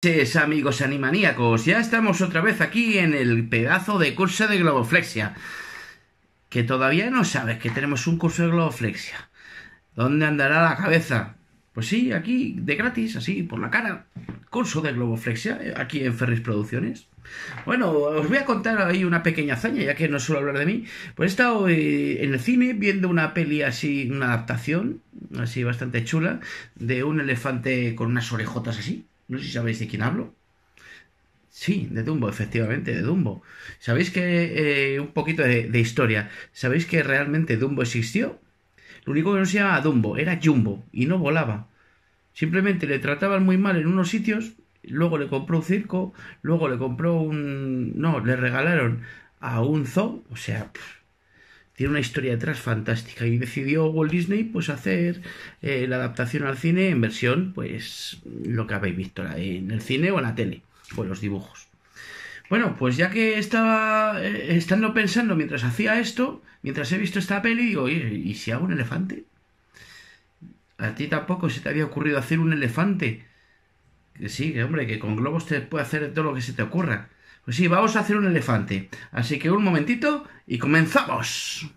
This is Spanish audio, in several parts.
noches, amigos animaníacos, ya estamos otra vez aquí en el pedazo de curso de globoflexia. Que todavía no sabes que tenemos un curso de globoflexia. ¿Dónde andará la cabeza? Pues sí, aquí, de gratis, así, por la cara. Curso de globoflexia, aquí en Ferris Producciones. Bueno, os voy a contar ahí una pequeña hazaña, ya que no suelo hablar de mí. Pues he estado en el cine viendo una peli así, una adaptación, así bastante chula, de un elefante con unas orejotas así. No sé si sabéis de quién hablo. Sí, de Dumbo, efectivamente, de Dumbo. ¿Sabéis que, un poquito de historia, ¿sabéis que realmente Dumbo existió? Lo único que no se llamaba Dumbo, era Jumbo, y no volaba. Simplemente le trataban muy mal en unos sitios, luego le compró un circo, luego le compró un... No, le regalaron a un zoo, o sea... Tiene una historia detrás fantástica y decidió Walt Disney pues hacer la adaptación al cine en versión, pues, lo que habéis visto en el cine o en la tele, o en los dibujos. Bueno, pues ya que estaba estando pensando mientras hacía esto, mientras he visto esta peli, digo, oye, ¿y si hago un elefante? ¿A ti tampoco se te había ocurrido hacer un elefante? Que sí, que hombre, que con globos te puede hacer todo lo que se te ocurra. Pues sí, vamos a hacer un elefante. Así que un momentito y comenzamos.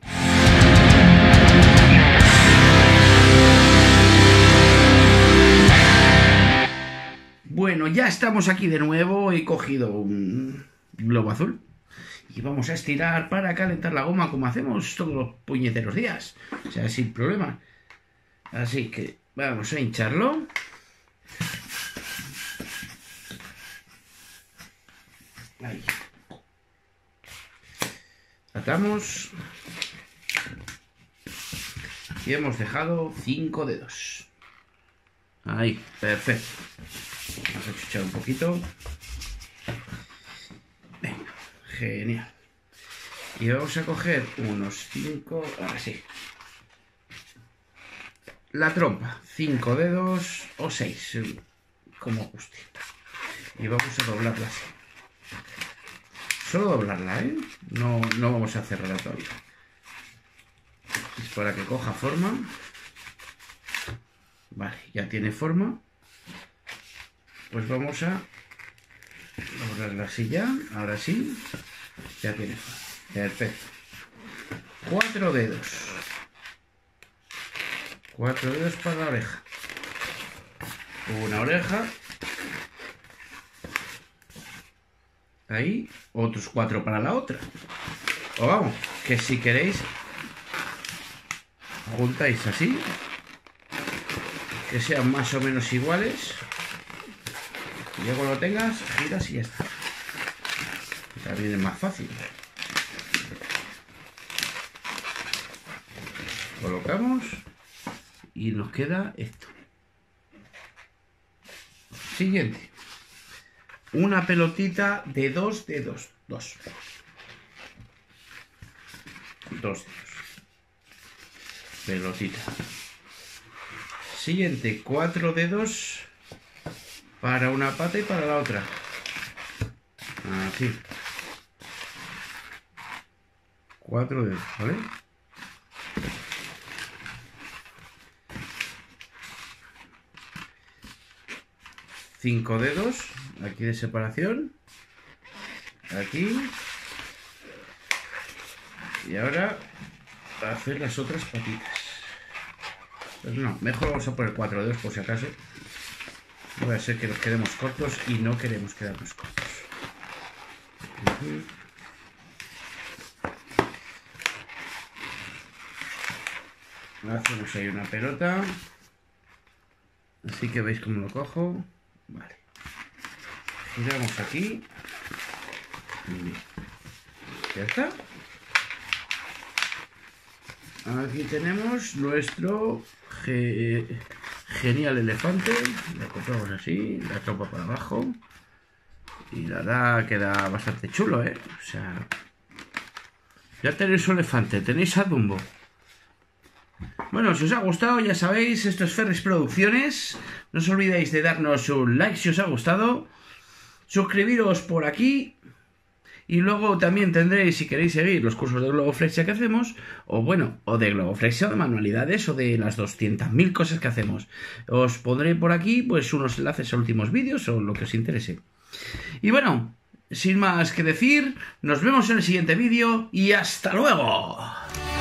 Bueno, ya estamos aquí de nuevo. He cogido un globo azul. Y vamos a estirar para calentar la goma como hacemos todos los puñeteros días. O sea, sin problema. Así que vamos a hincharlo. Ahí. Atamos. Y hemos dejado 5 dedos. Ahí, perfecto. Vamos a chuchar un poquito. Venga, genial. Y vamos a coger unos 5... Ahora sí. La trompa. 5 dedos o 6, como guste. Y vamos a doblarla así. Solo doblarla, ¿eh? No vamos a cerrarla todavía. Es para que coja forma. Vale, ya tiene forma. Pues vamos a doblarla así ya. Ahora sí. Ya tiene forma. Perfecto. 4 dedos. 4 dedos para la oreja. Una oreja. Ahí, otros 4 para la otra. O vamos, que si queréis, juntáis así, que sean más o menos iguales. Y ya cuando lo tengas, giras y ya está. También es más fácil. Colocamos y nos queda esto. Siguiente. Una pelotita de 2 dedos. 2 dedos. Pelotita. Siguiente, 4 dedos para una pata y para la otra. Así. 4 dedos, ¿vale? Cinco dedos aquí de separación, aquí, y ahora a hacer las otras patitas. Pues no, mejor vamos a poner 4 dedos por si acaso. No va a ser que nos quedemos cortos y no queremos quedarnos cortos. Hacemos ahí una pelota, así que veis cómo lo cojo. Vale. Giramos aquí. Ya está. Aquí tenemos nuestro genial elefante. Lo compramos así, la trompa para abajo. Y la verdad queda bastante chulo, ¿eh? O sea, ya tenéis un elefante, tenéis a Dumbo. Bueno, si os ha gustado, ya sabéis, esto es Ferris Producciones. No os olvidéis de darnos un like si os ha gustado. Suscribiros por aquí. Y luego también tendréis, si queréis seguir, los cursos de globoflexia que hacemos, o bueno, o de globoflexia o de manualidades, o de las 200.000 cosas que hacemos. Os pondré por aquí pues unos enlaces a últimos vídeos o lo que os interese. Y bueno, sin más que decir, nos vemos en el siguiente vídeo y ¡hasta luego!